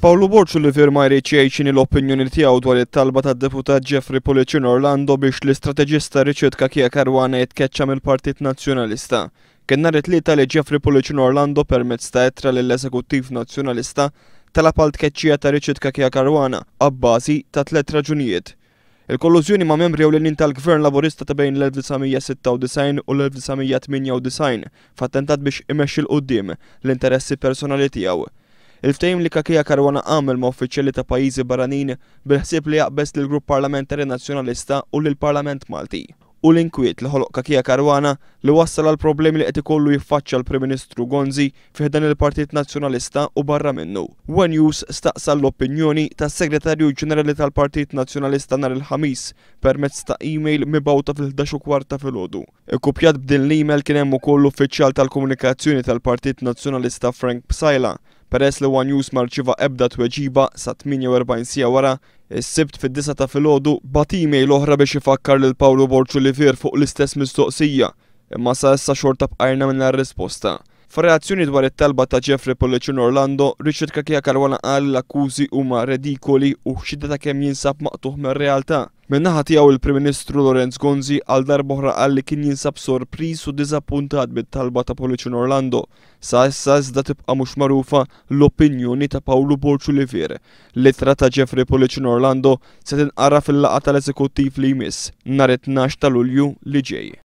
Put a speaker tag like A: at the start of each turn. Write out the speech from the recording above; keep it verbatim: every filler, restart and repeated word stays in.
A: Paolo Borcioliver ma jrid jgħid l-opinjoni tiegħu dwar it-talba tad-deputat Jeffrey Policino Orlando biex l-istrateġista Richard Caquia Caruana jitkeċċa mill-Partit Nazzjonalista. Kien nhar it-tlieta li Jeffrey Policino Orlando permezz ta' ittra lill-Eżekuttiv Nazzjonalista talab għal tkeċċija ta' Richard Caquia Caruana abbażi ta' tliet raġunijiet. Il-kollużjoni ma' membri ewlenin tal-Gvern Laburista ta' bejn l-elf tisa' sitta u disgħin u l-elf tisa' tminja u disgħin f'attentat biex imexxi l quddiem l-interessi personali tiegħu. Il-ftehim li Caquia Caruana għamel ma' uffiċjali ta' pajjiżi barranin bil-ħsieb li jaqbes lill-Grupp Parlamentari Nazzjonalista u lill-Parlament Malti. U l-inkwiet li ħoloq Caquia Caruana li wassal għal problemi li qed ikollu jiffaċċja l-Prim Ministru Gonzi fih dan il-Partit Nazzjonalista u barra minnu. One News staqsa l-opinjoni tas-Segretarju Ġenerali tal-Partit Nazzjonalista nhar il-Ħamis permezz ta' email mibgħuta fil-ħdax u kwart ta' filgħodu. Ikkupjat b'din l-email kien hemm ukoll uffiċjal tal-komunikazzjoni tal-Partit Nazzjonalista Frank Psajla. Peress li One News ma rċieva ebda tweġiba sa tminja u erbgħin siegħa wara, is-Sibt fid-disa ta' filgħodu bagħat email oħra biex ifakkar lil Paolo Borcioliver fuq l-istess mistoqsija, imma sa issa xorta bqajna mingħajr risposta. F'reazzjoni dwar it-talba ta' Jeffrey Policino Orlando, Richard Caquia Caruana qal l-akkużi huma redikoli u xhieda ta' kemm jinsab maqtuħ mir-realtà. Min-naħa tiegħu il-Prim Ministru Lorenz Gonzi għal darba oħra qal li kien jinsab sorpriż u diżappuntat bit-talba ta' Policino Orlando. Sa issa iżda tibqa' mhux magħrufa l-opinjoni ta' Paolo Borcioliver. L-ittra ta' Jeffrey Policino Orlando se tinqara fil-laqgħa tal-Eżekuttiv li jmiss nhar it-tnax ta' Lulju li ġej.